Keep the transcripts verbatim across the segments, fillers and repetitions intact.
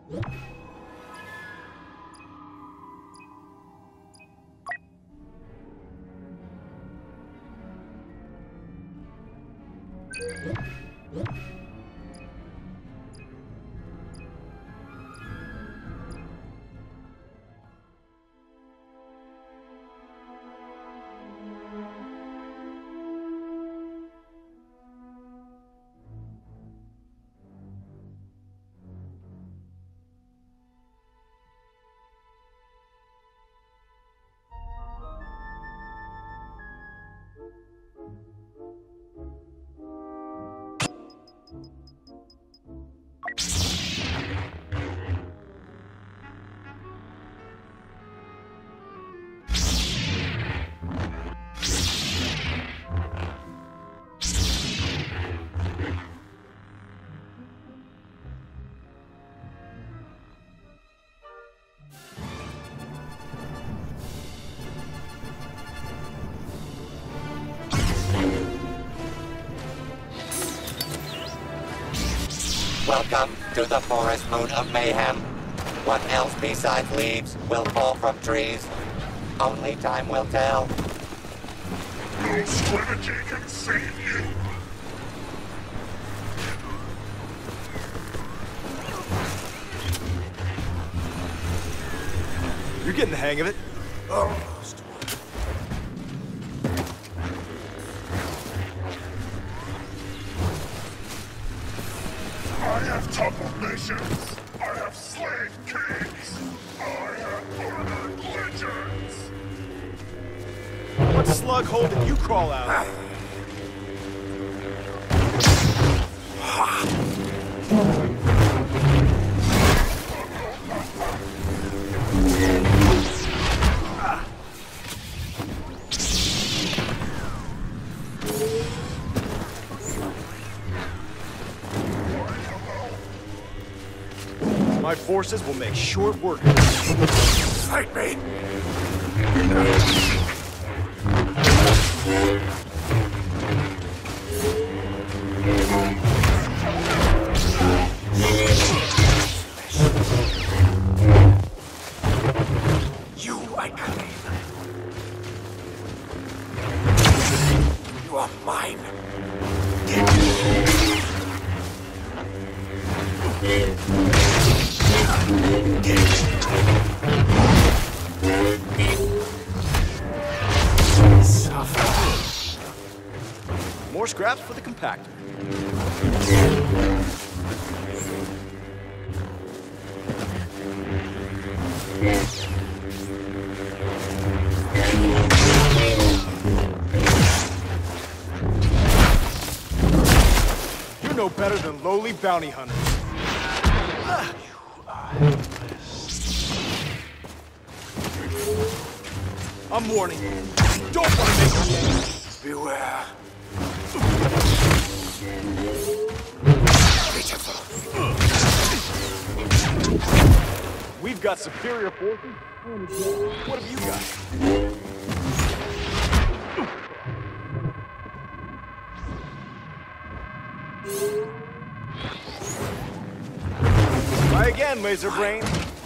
Welcome to the forest moon of mayhem. What else besides leaves will fall from trees? Only time will tell. No strategy can save you. You're getting the hang of it. Almost. I have toppled nations. I have slain kings. I have murdered legends. What slug hole did you crawl out of? My forces will make short work of this. Fight me! You I claim. You are mine. More scraps for the compactor. You're no better than lowly bounty hunters. I'm warning you. Don't want to make me angry. Beware. We've got superior forces. What have you got? Try again, laser brain.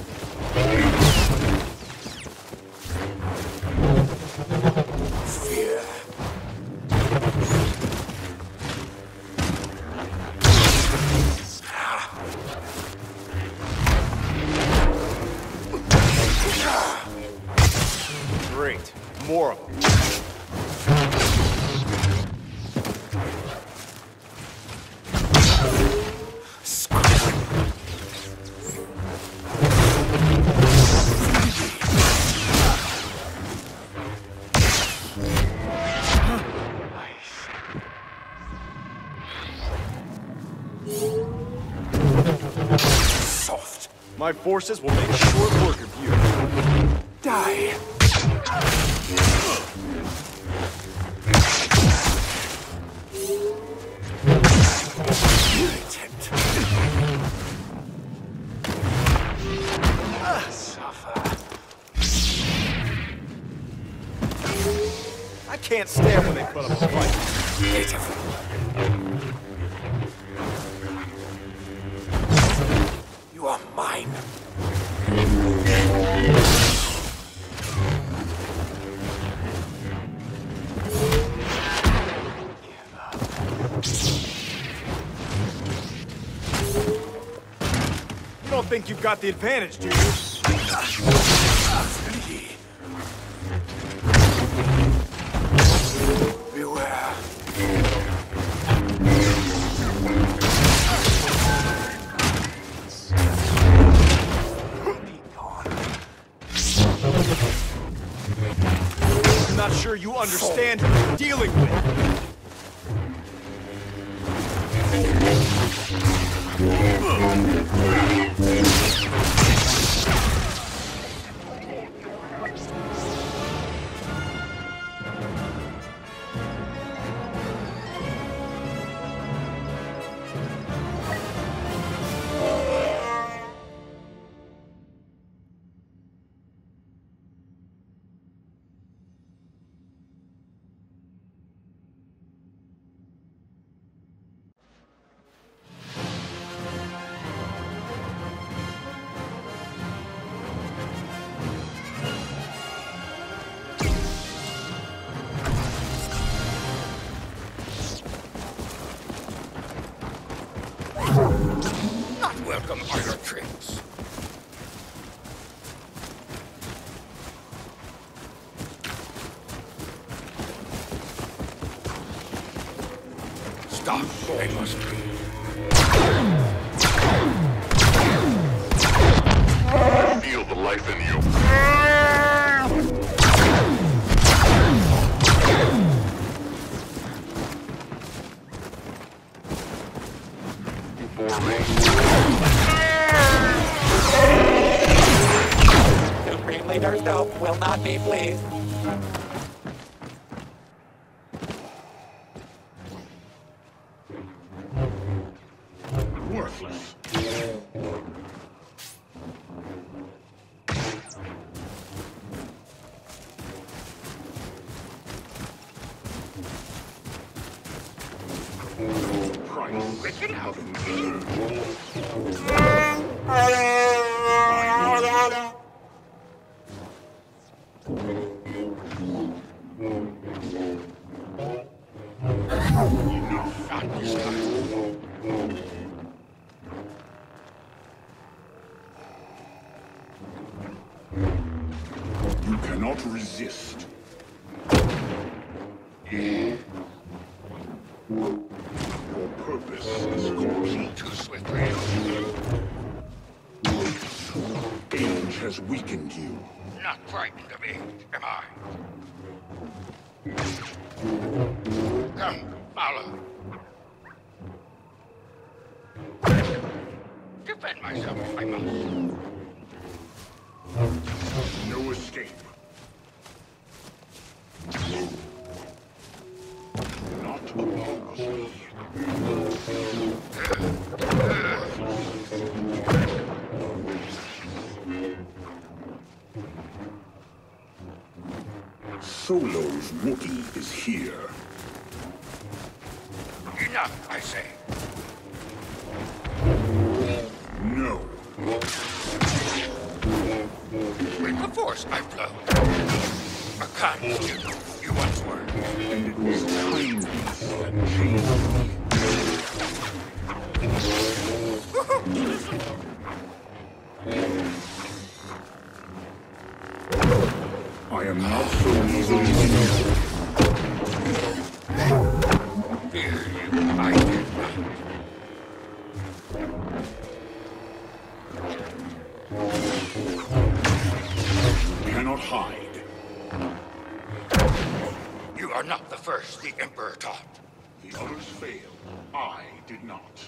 Fear. Great. More of them. Soft. My forces will make short work of you. Die. Irritant. Suffer. I can't stand when they put up a fight. Pitiful. You are mine. don't think you've got the advantage, do you? Beware. I'm not sure you understand who you're dealing with. Welcome are your tricks. Stop, they must be. I feel the life in you. For me. Supreme Leader Snoke will not be pleased. Worthless. Price. Wicked out. Enough, not this time. You cannot resist. Your purpose is complete. Too swiftly. Age has weakened you. Not frightened of age, am I? Come, follow. Defend myself if I must. No escape. Not oppose me. Solo's Wookiee is here. Enough, I say. No. With the Force, I flow. A kind student you once were. And it was kindness that changed me. I am not so easily killed. Fear you, I did not. You cannot hide. You are not the first the Emperor taught. The others failed. I did not.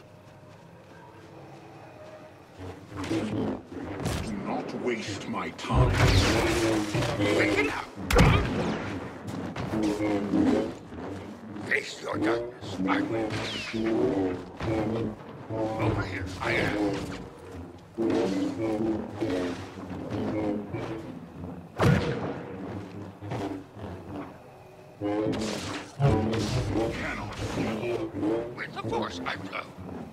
Do not waste my time. Take it out. Face your darkness. I will. Over here, I am. Cannot. With the Force, I flow.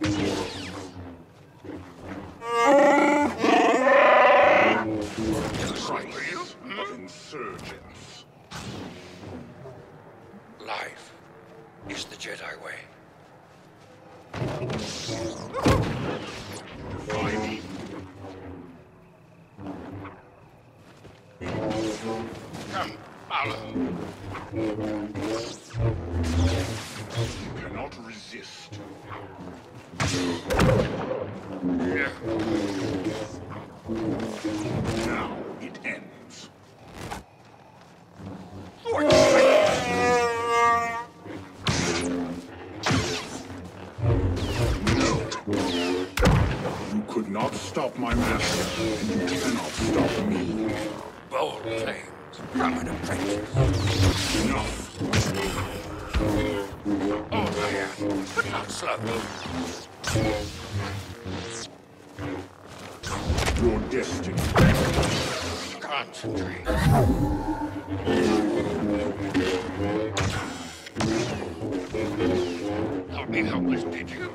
Too slight for you? Of insurgents. Life is the Jedi way. Defy me. Come, follow. You cannot resist. Here. Now it ends. You could not stop my master, and you cannot stop me. Bold claims from an apprentice. Enough. Hold my hand, but not slowly. Your destiny. Concentrate. Don't be helpless, did you?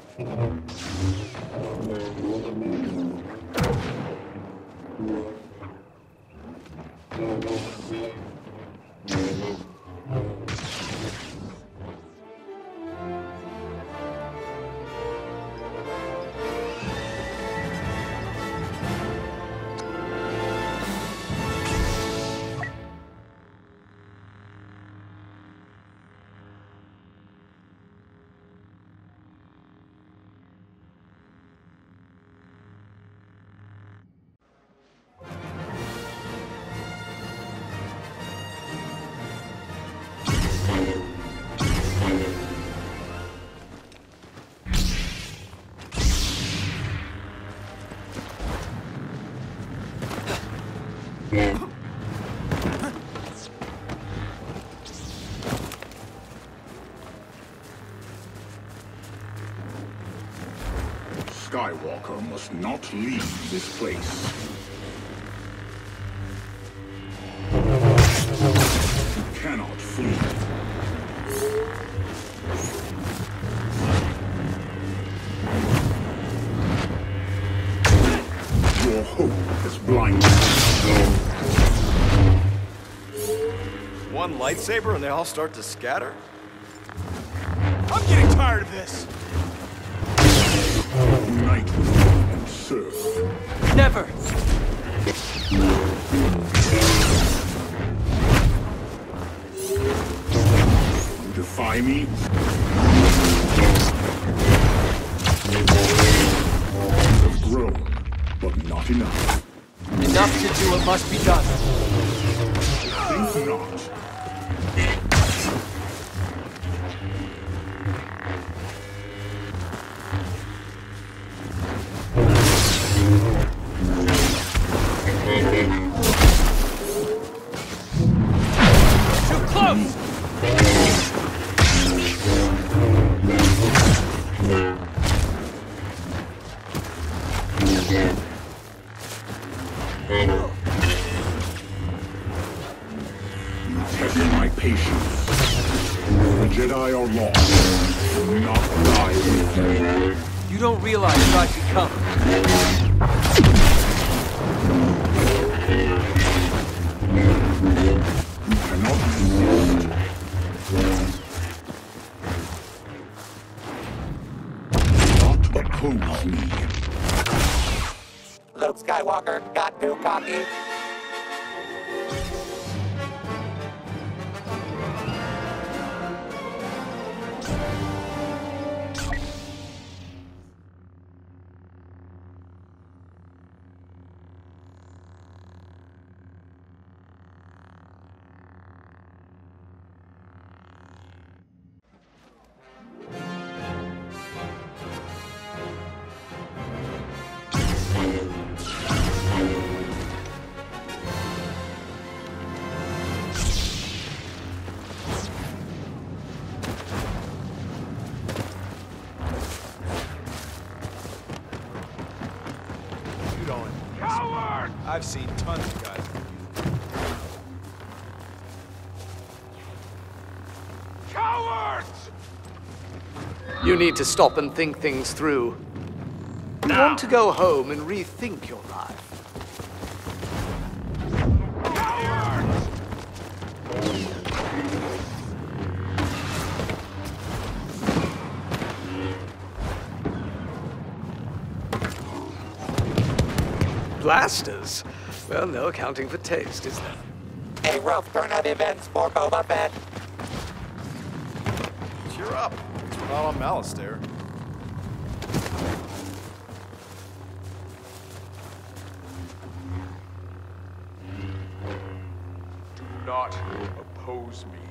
Skywalker must not leave this place. You cannot flee. Your hope is blinded. One lightsaber and they all start to scatter? I'm getting tired of this! Unite with me and serve. Never! You defy me? You have grown, but not enough. Enough to do what must be done. Think not. Too close! You test my patience. The Jedi are lost. Do not die with me. You don't realize what I've become. You cannot resist. Not oppose me. Luke Skywalker got too cocky. You don't. Coward! I've seen tons of guys. Cowards! You need to stop and think things through. You want to go home and rethink your life. Cowards! Blasters? Well, no accounting for taste, is there? A rough turn of events for Boba Fett. Cheer up. We're not on Malastare. Do not oppose me.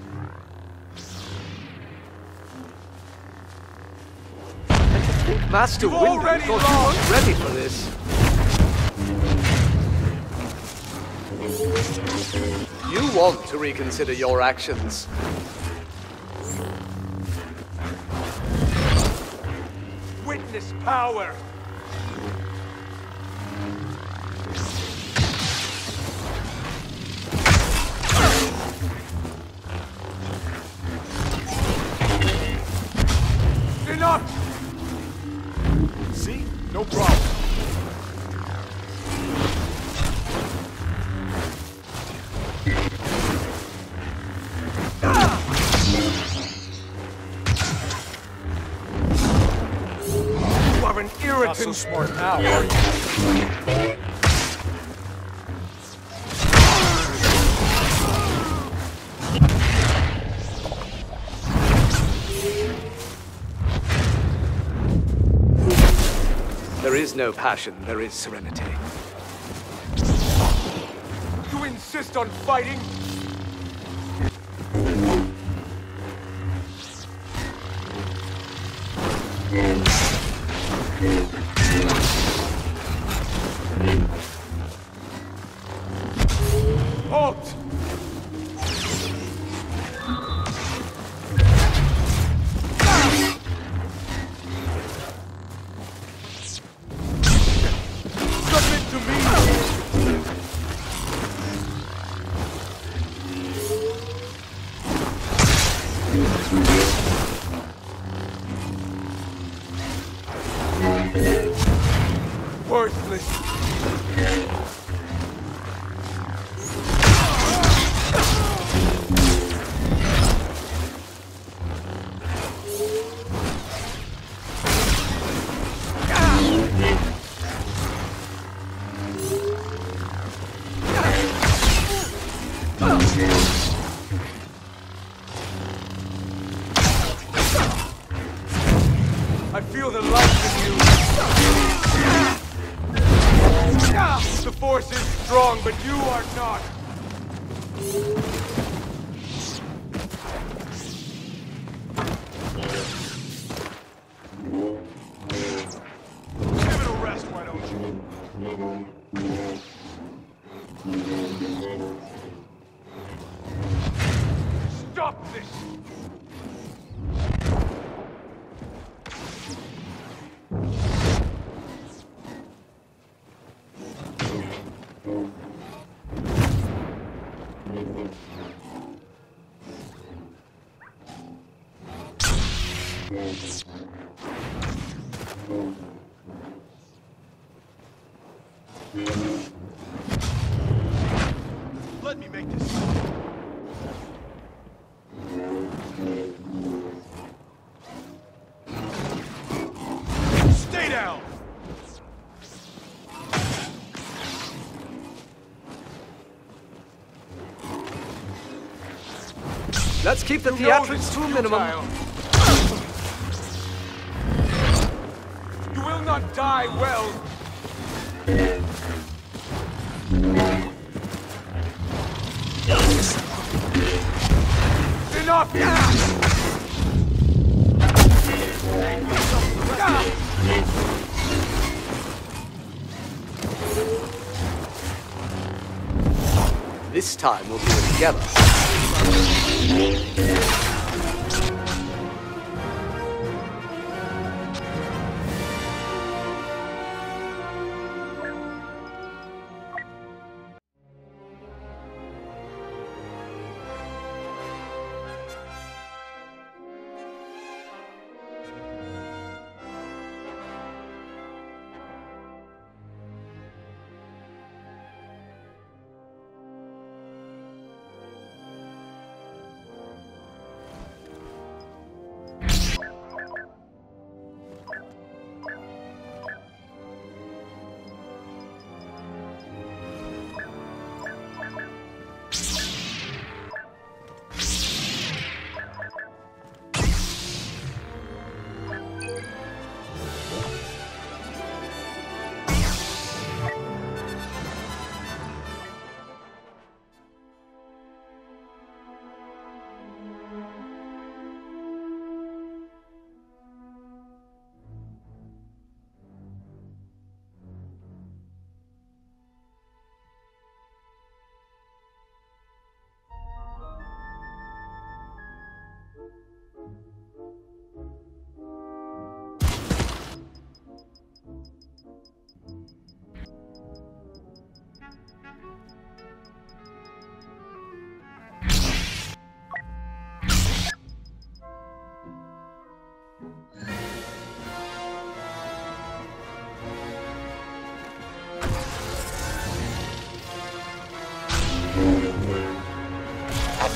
Master You've Windu already thought you weren't ready for this. You want to reconsider your actions. Witness power! Enough! See? No problem. You are an Not so irritant! smart now, are you? There is no passion, there is serenity. You insist on fighting? Halt! Submit to me! Worthless! I feel the life in you! The Force is strong, but you are not! Give it a rest, why don't you? Stop this! Let me make this. Stay down! Let's keep the You know theatrics this to a is minimum. futile. You will not die well. Enough! This time we'll do it together.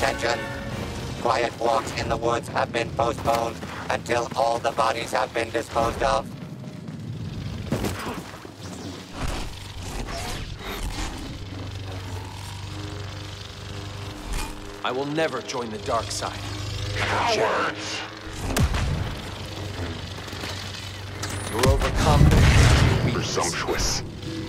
attention. Quiet walks in the woods have been postponed until all the bodies have been disposed of. I will never join the dark side. Cowards! You're overconfident. Presumptuous.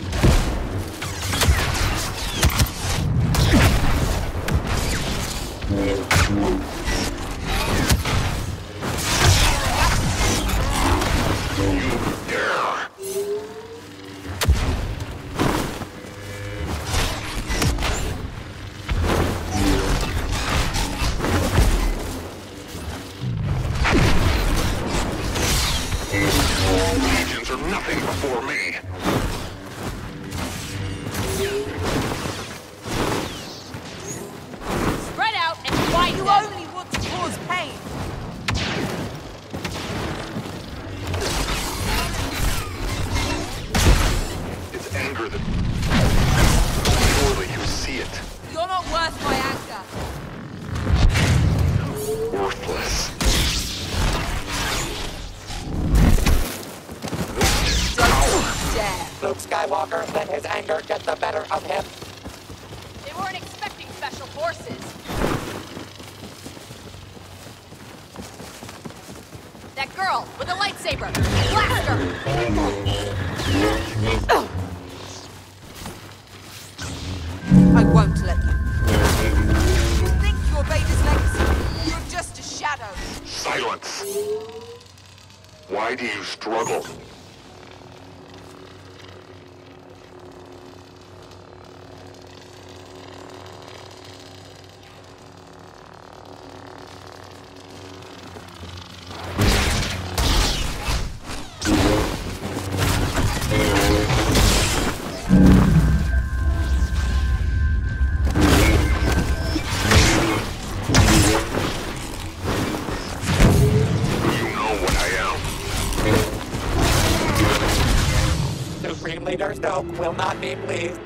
Legions are nothing before me. Spread out and fight. You only want to cause pain. It's anger that... Surely you see it. You're not worth my anger. Worthless. Don't dare. Luke Skywalker let his anger get the better of him. They weren't expecting special forces. That girl with a lightsaber. Blast her! I won't let you. You think you're Vader's legacy? You're just a shadow. Silence. Why do you struggle? Supreme Leader Snoke will not be pleased.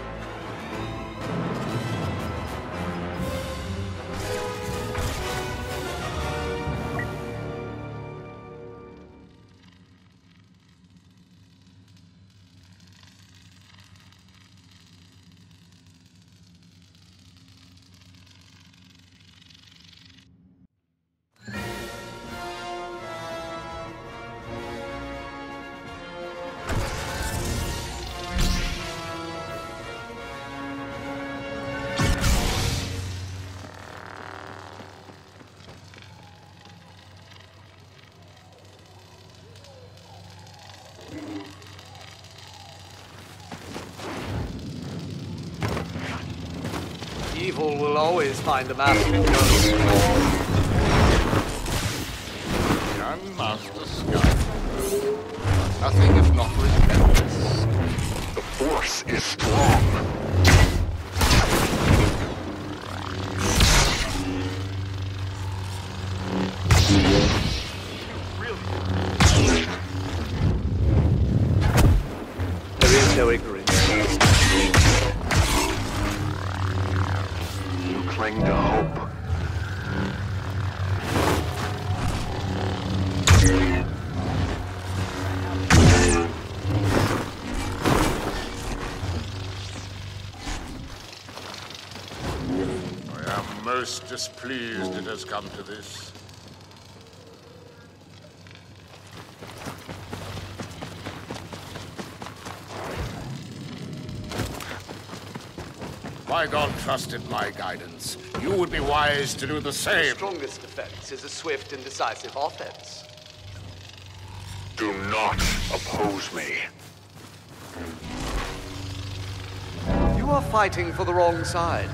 Evil will always find a master. Young Master Skywalker. Nothing if not repentance. The Force is strong. There is no ignorance. Cling to hope. I am most displeased it has come to this. My God trusted my guidance. You would be wise to do the The same. strongest defense is a swift and decisive offense. Do not oppose me. You are fighting for the wrong side.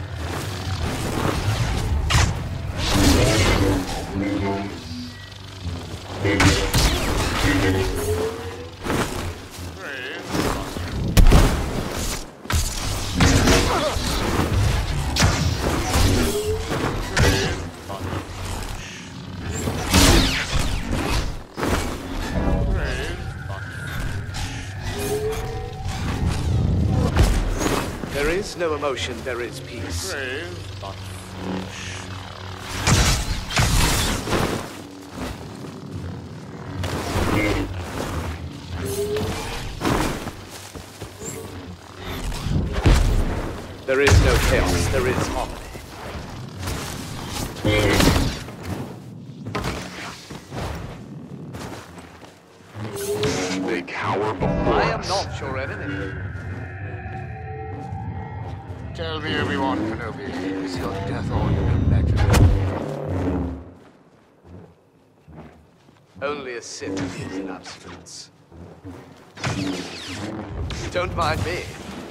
There is no emotion, there is peace. Brave, but foolish. There is no chaos, there is harmony. They cower before I am us. not your enemy. Tell me, Obi-Wan Kenobi, is your death order legend? Only a Sith is in absence. Don't mind me.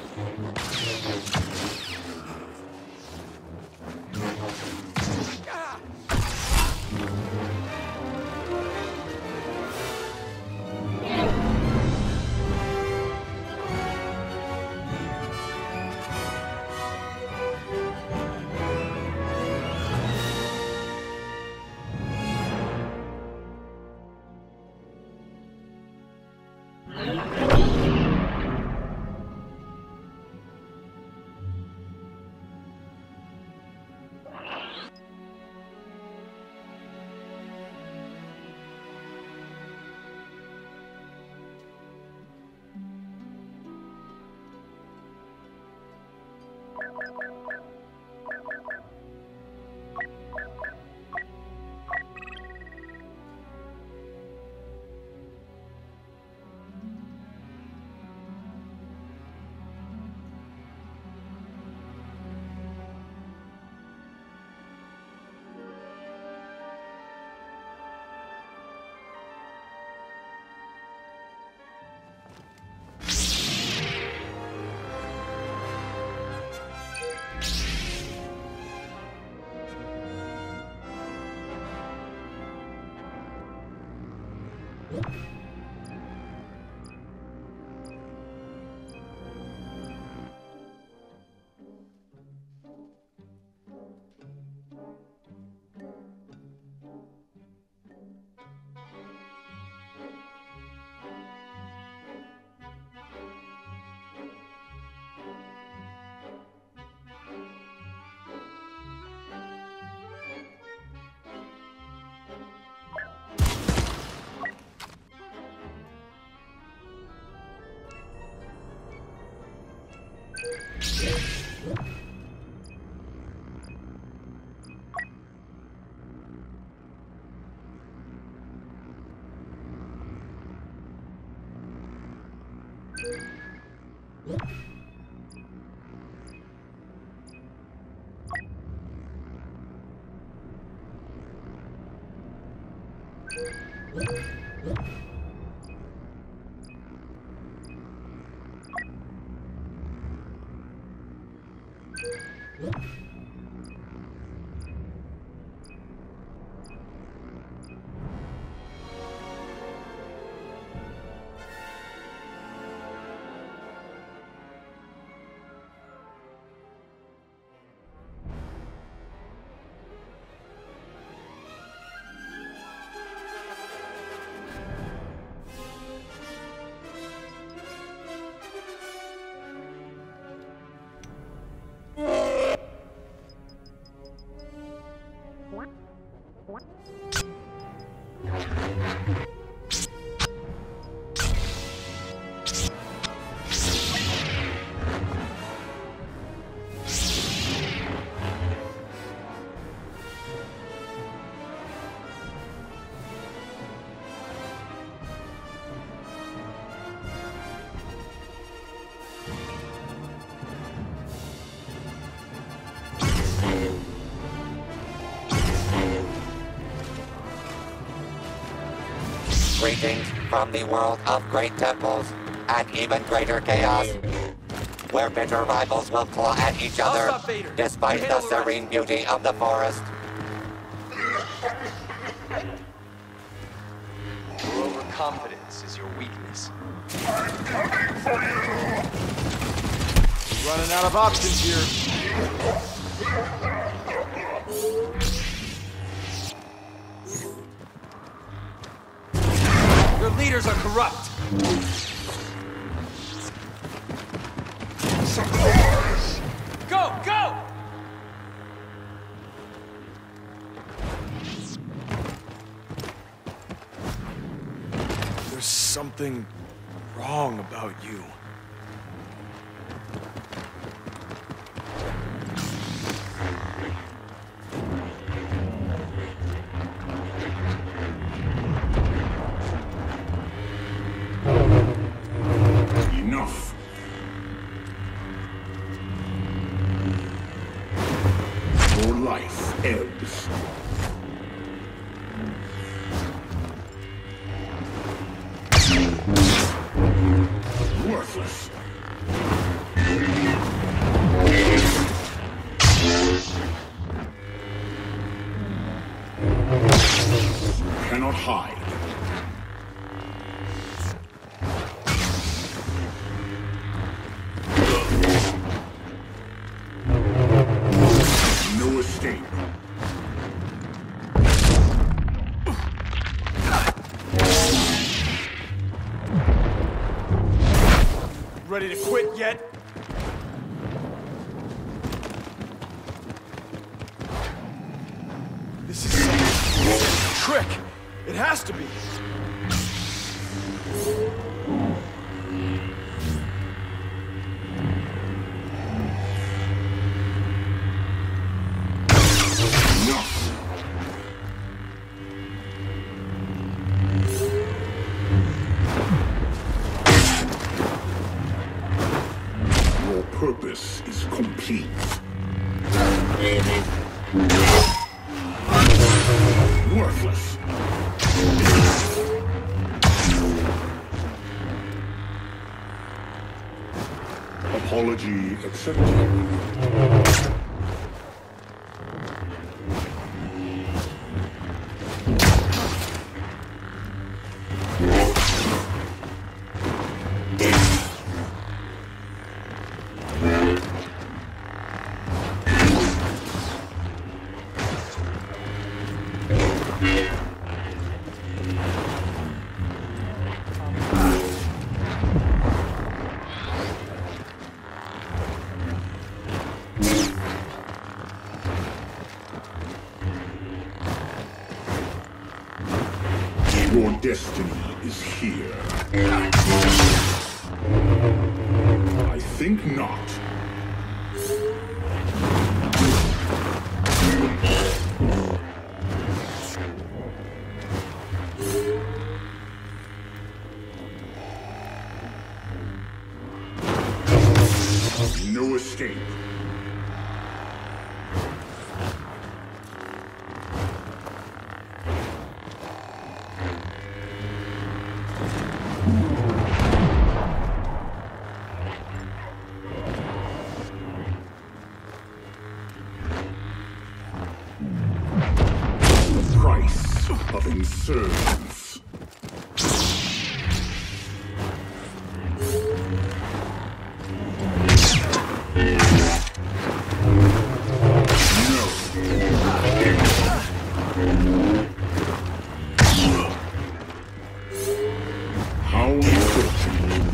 Greetings from the world of great temples and even greater chaos, where bitter rivals will claw at each other despite the serene beauty of the forest. Your overconfidence is your weakness. Running out of options here. Your leaders are corrupt! Go, go! There's something wrong about you. ebbs. Worthless. Cannot hide. No escape. Ready to quit yet? This is some trick. It has to be. Your purpose is complete. Worthless. Apology accepted. Your destiny is here. I think not. No escape. The price of insurgence. How unfortunate.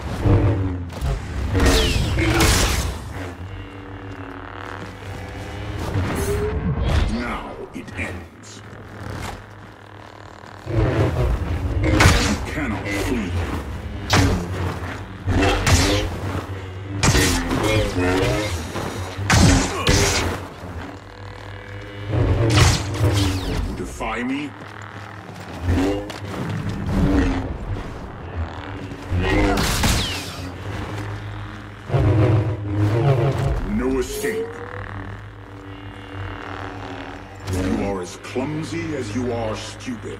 Now it ends. You cannot flee. You defy me? No escape. You are as clumsy as you are stupid.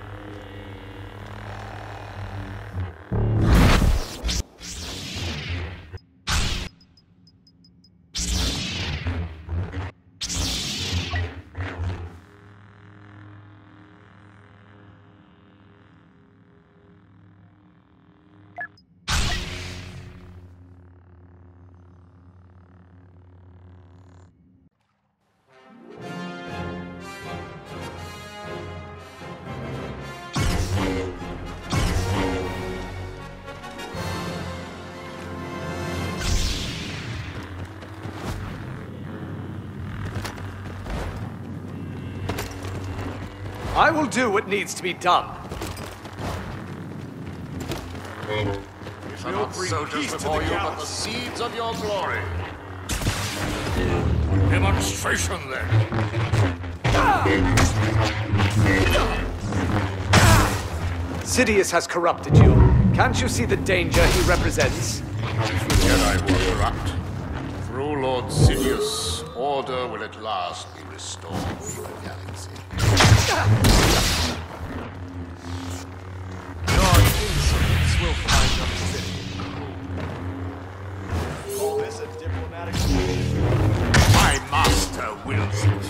I will do what needs to be done. These are not soldiers before you, but the seeds of your glory. Demonstration, then. Sidious has corrupted you. Can't you see the danger he represents? The Jedi were corrupt. Through Lord Sidious. Yes, order will at last be restored in the galaxy. Your insolence will find a fitting. Call this a diplomatic... My master wills it.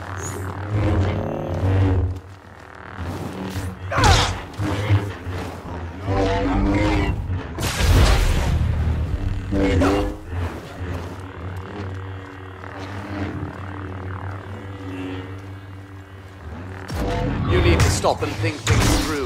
You need to stop and think things through.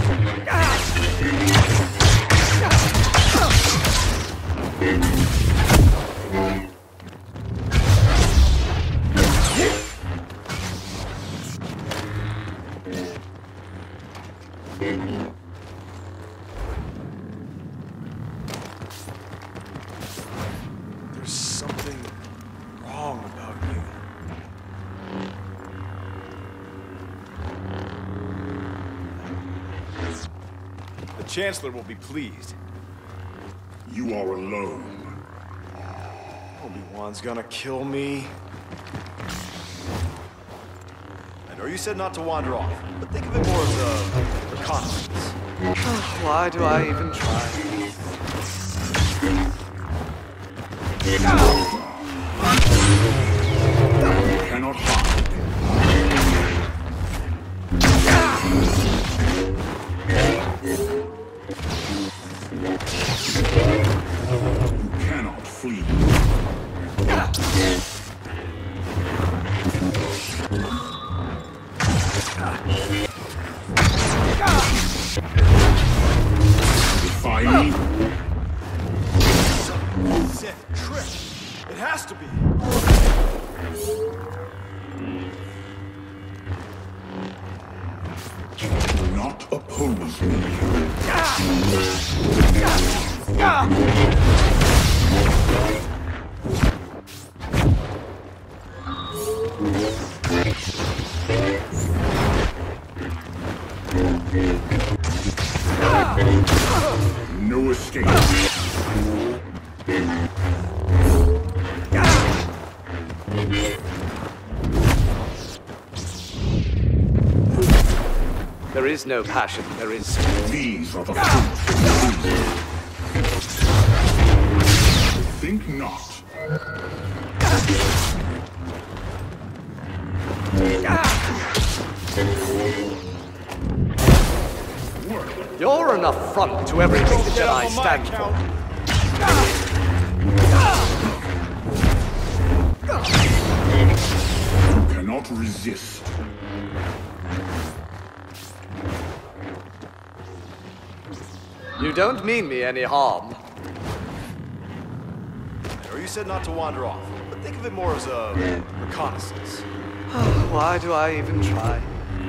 There's something wrong about you. The Chancellor will be pleased. You are alone. Obi-Wan's gonna kill me. I know you said not to wander off, but think of it more as a reconnaissance. Why do I even try? You cannot hide. You cannot flee. Defy me? Sith trick! It has to be! Do not oppose me. No escape. There is no passion, there is... These are the fruits of the Think not. You're an affront to everything the Jedi stand for. You cannot resist. You don't mean me any harm. I know you said not to wander off, but think of it more as a reconnaissance. Why do I even try?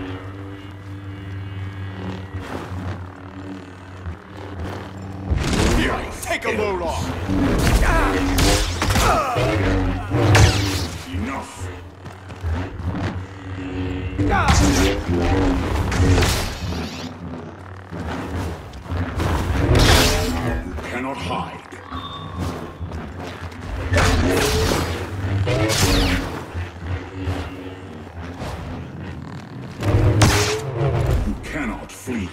Take a load off! Enough. You cannot hide. You cannot flee.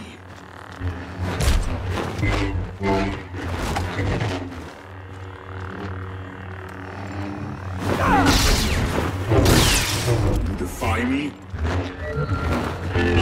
You defy me?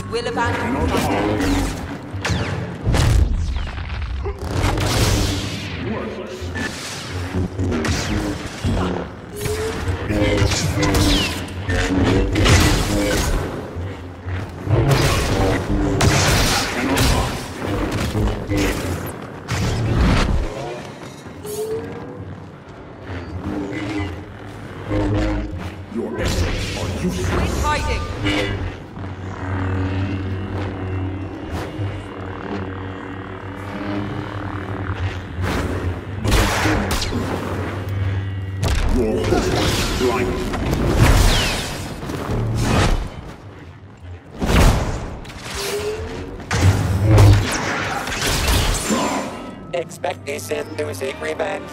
will abandon Cannot the harm. Worthless. Cannot harm. Your efforts are useless. Quit hiding! Your hope is blinded. Expect the Sith to seek revenge.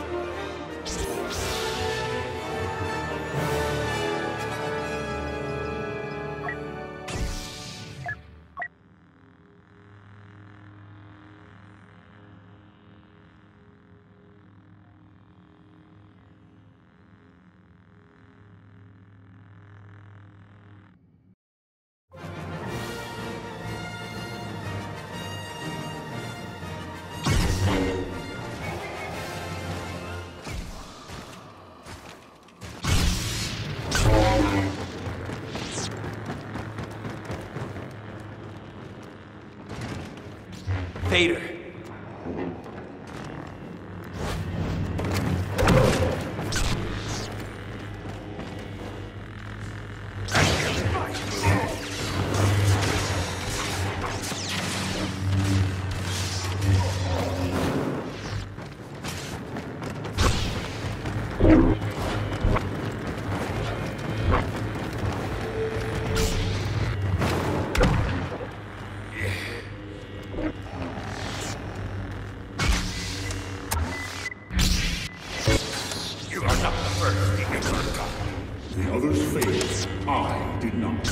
Vader. You are not the first to be got. The others failed. I did not.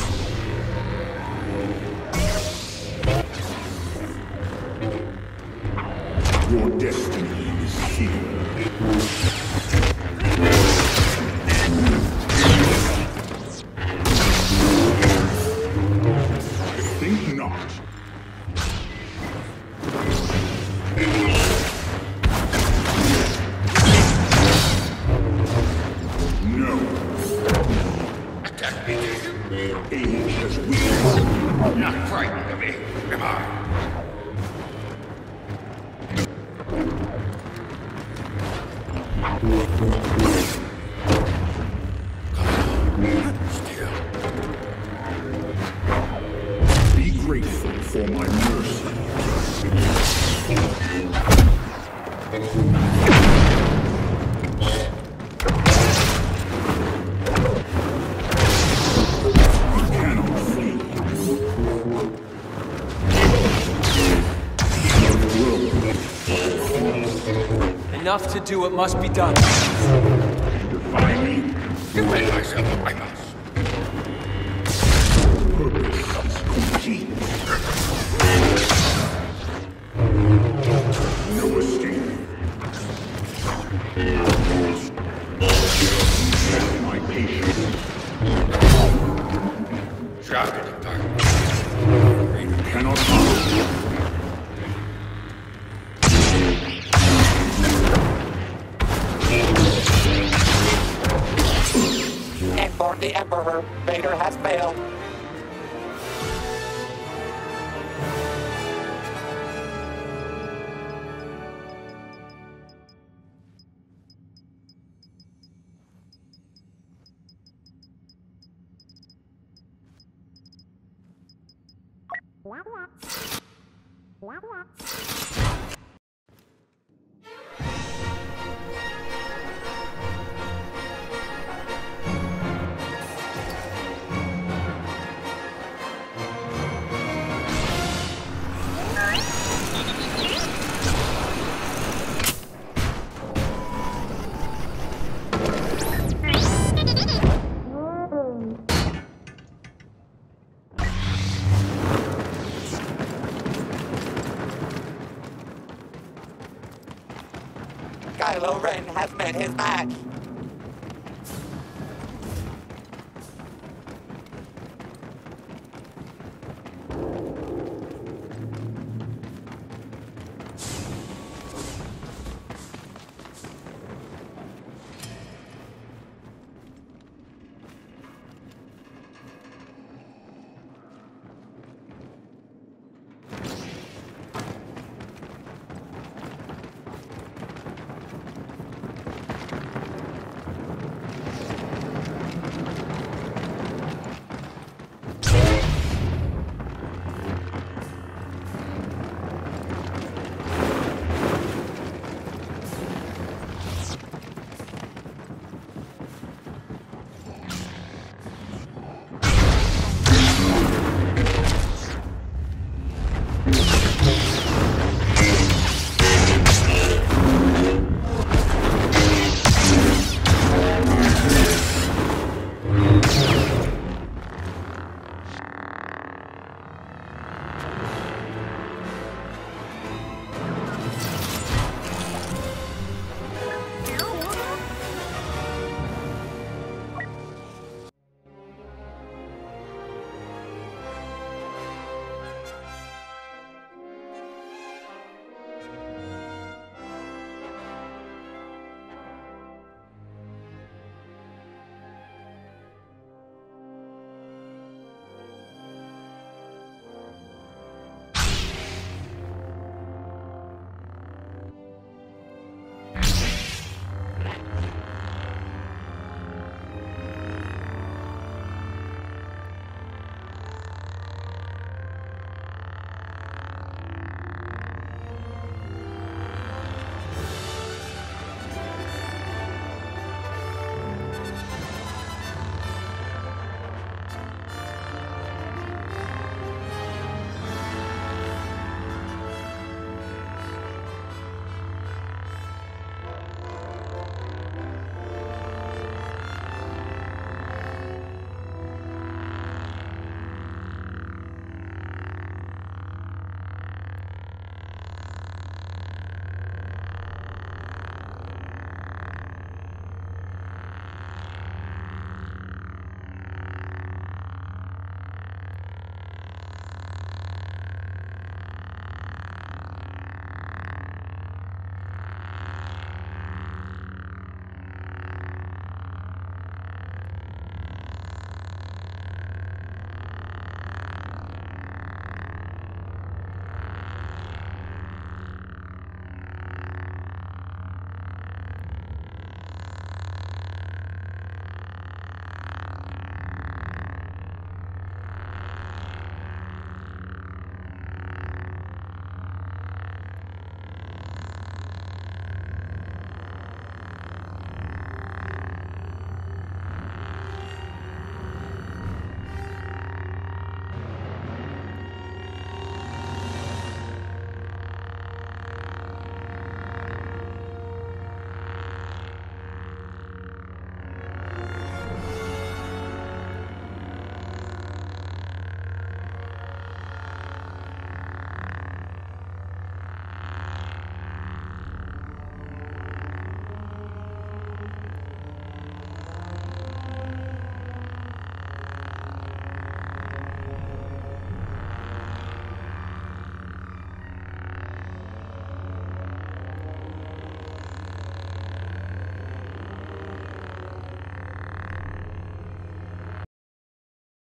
Your destiny is here. Think not. No. Attack me, do you? Age has weakened. Not frightened of me, am I? Still. Be grateful for my mercy. You cannot flee. Enough to do what must be done. Defy me. Defend myself, I must. Purpose is complete. No escape. Test my patience. Shrouded in darkness. Cannot harm. Inform the Emperor, Vader has failed. Kylo Ren has met his match.